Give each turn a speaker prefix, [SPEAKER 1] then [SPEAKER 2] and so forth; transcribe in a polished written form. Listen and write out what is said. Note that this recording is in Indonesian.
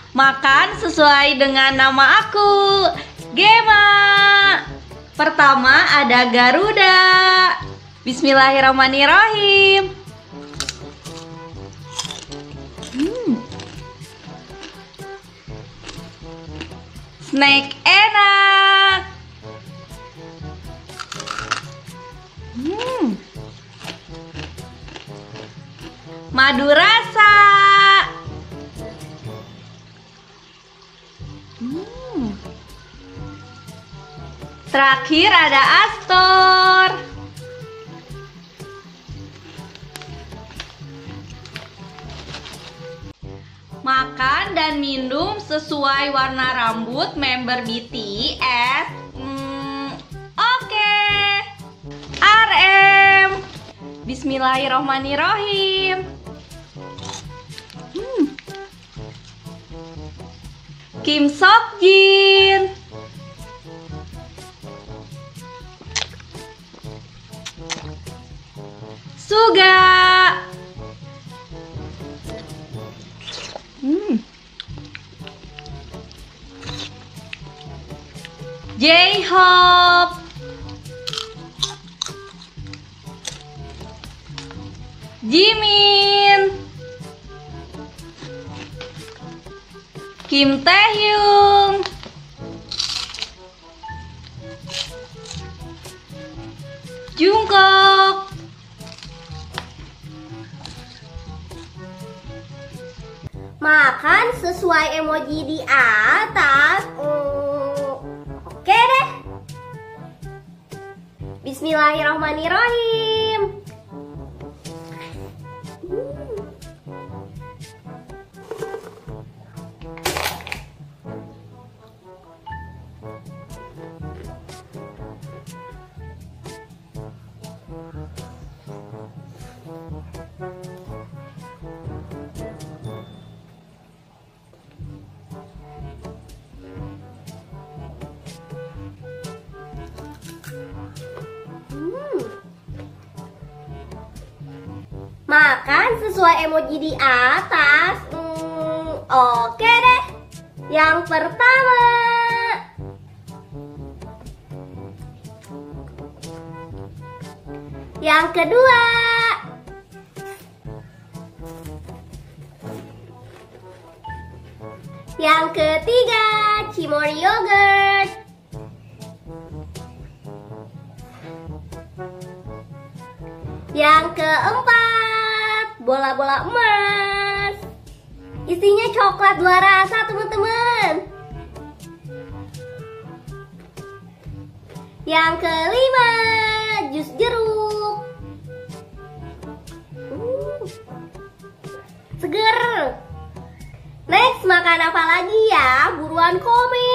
[SPEAKER 1] Makan sesuai dengan nama aku, Gema. Pertama ada Garuda. Bismillahirrahmanirrahim. Snack enak. Madu rasa. Terakhir ada Astor. Makan dan minum sesuai warna rambut member BTS. Oke. RM. Bismillahirrohmanirrohim. Kim Seokjin. Suga. J-Hope. Jimin. Kim Taehyung. Jungkook.
[SPEAKER 2] Makan sesuai emoji di atas. Oke deh. Bismillahirrahmanirrahim. Makan sesuai emoji di atas. Oke deh. Yang pertama. Yang kedua. Yang ketiga, Cimory yogurt. Yang keempat, bola-bola emas. Isinya coklat dua rasa, teman-teman. Yang kelima, jus jeruk. Seger. Next, makan apa lagi ya? Buruan komen.